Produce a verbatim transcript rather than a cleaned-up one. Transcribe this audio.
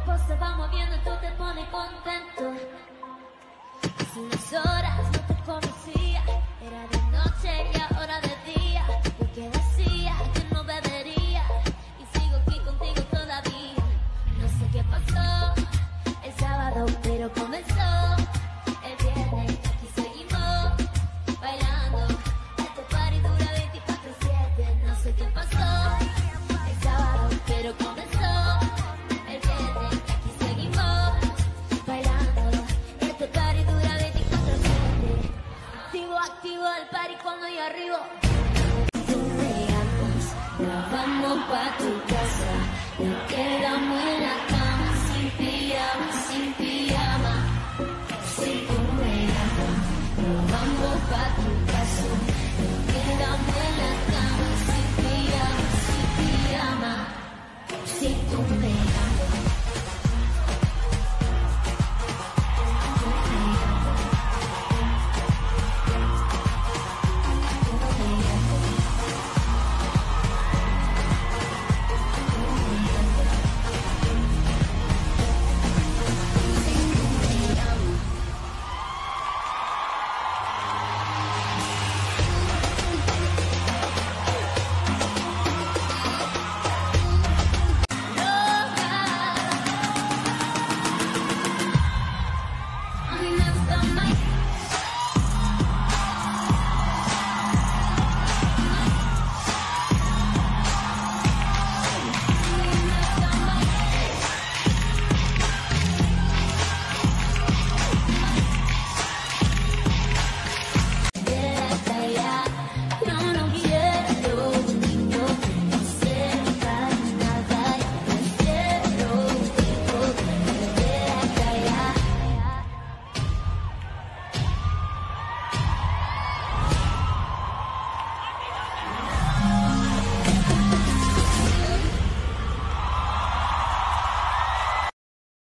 cuerpo se va moviendo, tú te pones contento. Hace unas horas no te conocía, era de noche y ahora de día. Yo que decía que no bebería y sigo aquí contigo todavía. No sé qué pasó el sábado, pero comenzó el viernes. Aquí seguimos bailando, este party dura veinticuatro siete. No sé qué pasó el sábado, pero comenzó el viernes. Aquí seguimos bailando, este party dura veinticuatro siete. Activo, activo el party cuando yo arribo. Tú me llamas, nos vamos pa' tu casa, nos quedamos en la cama, sin pijama, sin pijama. Si tú me llamas, nos vamos pa' tu casa, nos quedamos en la cama, sin pijama, sin pijama. Si tú me llamas.